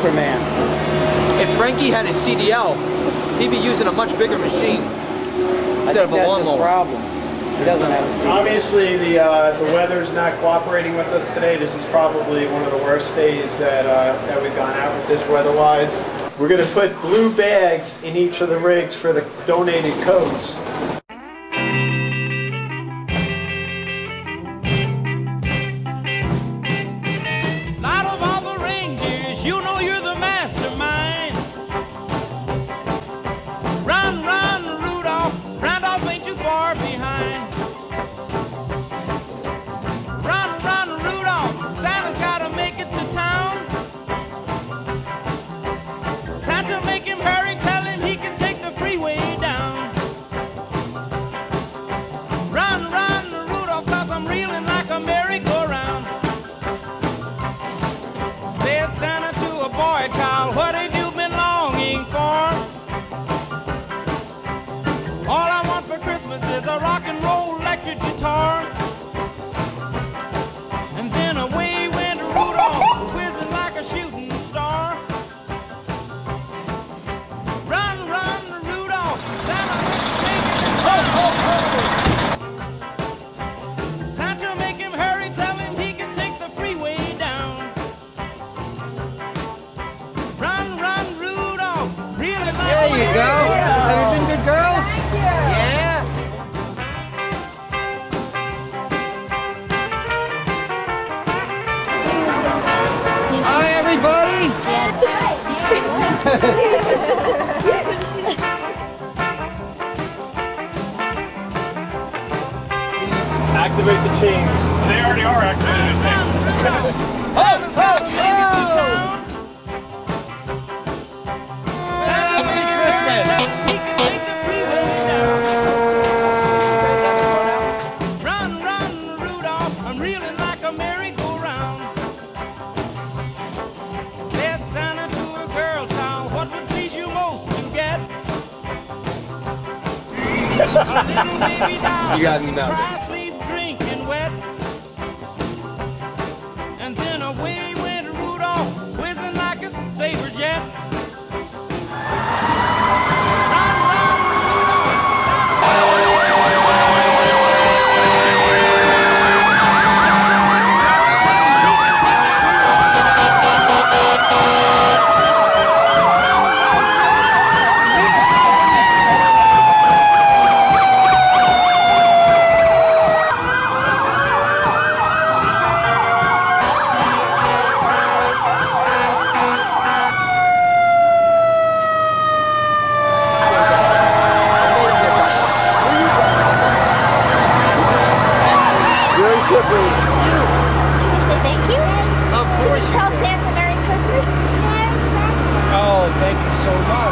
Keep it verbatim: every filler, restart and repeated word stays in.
Superman. If Frankie had his C D L, he'd be using a much bigger machine instead of a lawnmower. Problem. He doesn't have a C D L. Obviously, the uh, the weather's not cooperating with us today. This is probably one of the worst days that uh, that we've gone out with this weather-wise. We're going to put blue bags in each of the rigs for the donated coats. Activate the chains. They already are activated. Ho, ho, ho! Happy Christmas! Run, run, Rudolph, I'm reeling like a merry-go-round. Said Santa to a girl child, what would please you most to get? A little baby doll. You got me now. Tell Santa Merry Christmas. Oh, thank you so much.